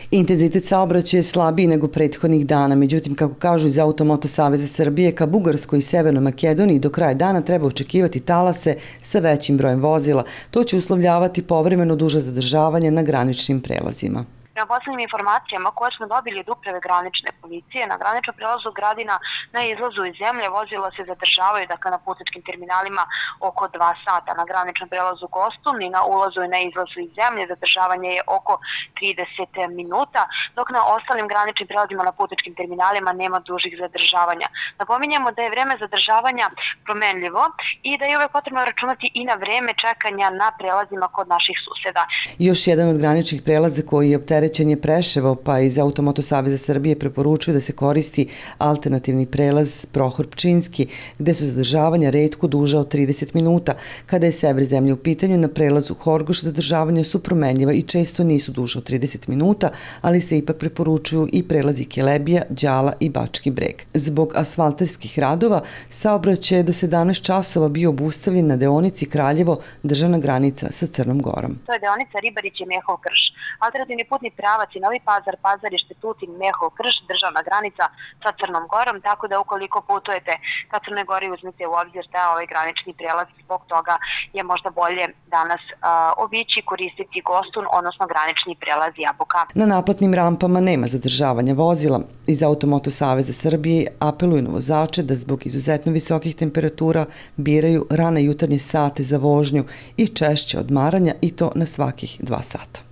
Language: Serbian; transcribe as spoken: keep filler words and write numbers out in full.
Intenzitet saobraćaja je slabiji nego prethodnih dana, međutim, kako kažu iz Automoto saveza Srbije, ka Bugarskoj i Severnoj Makedoniji do kraja dana treba očekivati talase sa većim brojem vozila. To će uslovljavati povremeno duže zadržavanje na graničnim prelazima. Prema poslednjim informacijama koje smo dobili od uprave granične policije, na graničnom prelazu Gradina na izlazu iz zemlje vozila se zadržavaju, dakle na putničkim terminalima oko dva sata. Na graničnom prelazu Gostun i na ulazu i na izlazu iz zemlje zadržavanje je oko trideset minuta, dok na ostalim graničnim prelazima na putničkim terminalima nema dužih zadržavanja. Napominjemo da je vreme zadržavanja promenljivo i da je uvek potrebno računati i na vreme čekanja na prelazima kod naših suseda. Još jedan od graničnih prelaza koji je opterećen je Preševo, pa iz Automoto saveza Srbije preporučuju da se koristi alternativni prelaz Prohor Pčinjski, gde su zadržavanja retko duža od trideset minuta. Kada je sever zemlje u pitanju, na prelazu Horgoš zadržavanja su promenljiva i često nisu duža od trideset minuta, ali se ipak preporučuju i prelazi Kelebija, Đala i Bački Breg. Zbog asfalterskih radova, saobraćaj je do sedamnaest časova bio obustavljen na deonici Kraljevo, državna granica sa Crnom Gorom. To je deonica Ribarić i Mehov Krš. Alternativni putni pravac i Novi Pazar, Pazarište, Tutin, Mehov Krš, državna granica sa Crnom Gorom, tako da ukoliko putujete ka Crnoj Gori uzmite u obzir da ovaj granični prelaz, zbog toga je možda bolje danas uh, obići koristiti Gostun, odnosno granični prelaz Jabuka. Na naplatnim rampama nema zadržavanja vozila. Iz Automoto saveza Srbije apeluju na vozače da zbog izuzetno visokih temperatura biraju rane jutarnje sate za vožnju i češće odmaranja, i to na svakih dva sata.